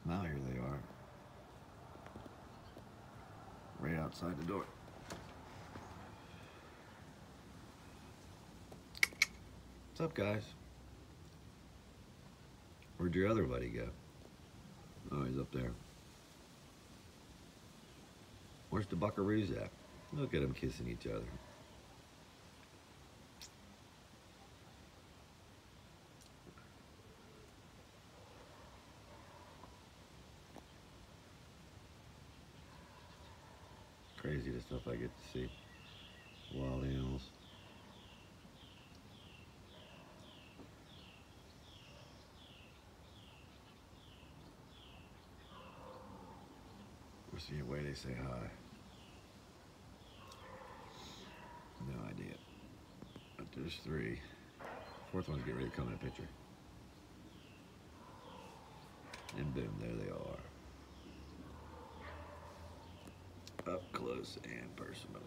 Now here they are. Right outside the door. What's up, guys? Where'd your other buddy go? Oh, he's up there. Where's the buckaroos at? Look at them kissing each other. Crazy the stuff I get to see. Wild animals. We're seeing the way they say hi. No idea. But there's three. Fourth one's getting ready to come in the picture. And boom, there they are. Up close and personal.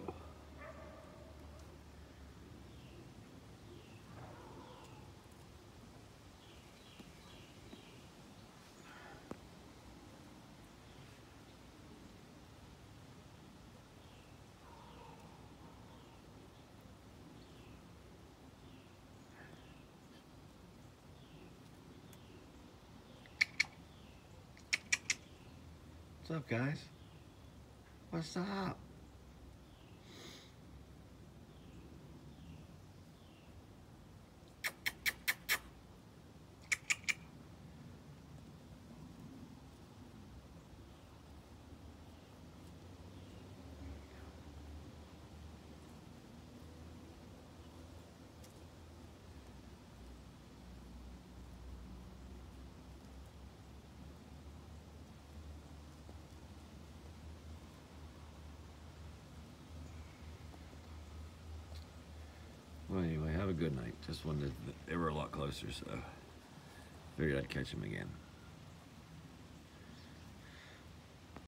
What's up, guys? What's up? Well, anyway, have a good night. Just wanted to, they were a lot closer, so figured I'd catch them again.